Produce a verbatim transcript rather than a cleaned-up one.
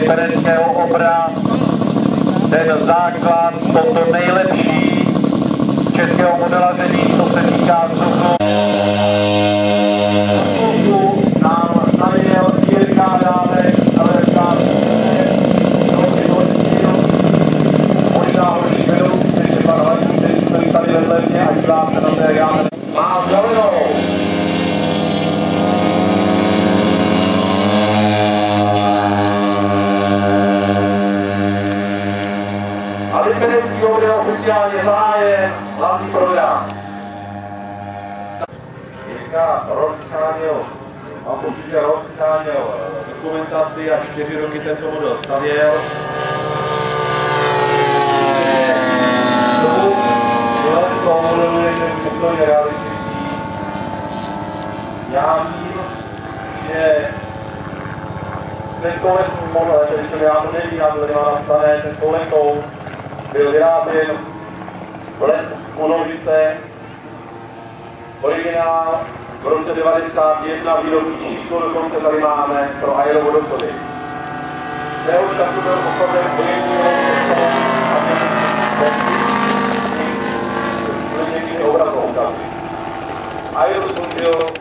libereckého obra, ten základ, toto nejlepší českého modelaření, co se týká vzduchu. Nám zavěděl Jirka Dávek, ale možná horší vedoucí, než je pan Hladík, který stojí tady vedle mě a dívá se na té jáme. Má zelenou. A Lipenecký obr je oficiálně zahájen hlavní program. Jirka rok scháněl, mám pocit, že rok scháněl dokumentaci a čtyři roky tento model stavěl. Toho modelu je ten úplně realistický. Já vím, že ten koletní model, který jsem já to nevím, já to nemám nastavené, ten koletou byl vyráběn v let Monovice, originál v roce devadesát jedna, výrobní číslo, dokonce tady máme pro aerovodochody. Svého času byl postaven pojemný a někdy obrazovka. Aerosol byl